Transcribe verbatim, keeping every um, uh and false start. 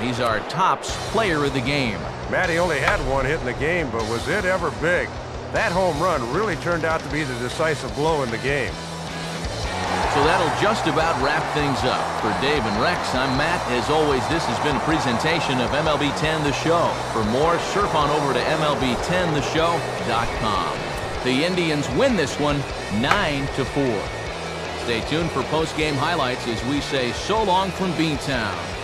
He's our tops player of the game. Matt, he only had one hit in the game, but was it ever big? That home run really turned out to be the decisive blow in the game. So that'll just about wrap things up. For Dave and Rex, I'm Matt. As always, this has been a presentation of M L B ten The Show. For more, surf on over to M L B ten the show dot com. The Indians win this one nine to four. Stay tuned for post-game highlights as we say so long from B-Town.